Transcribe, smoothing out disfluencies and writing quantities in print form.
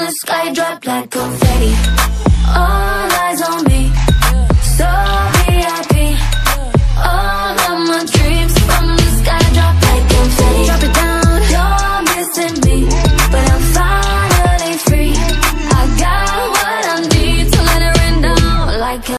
sky drop like confetti. All eyes on me.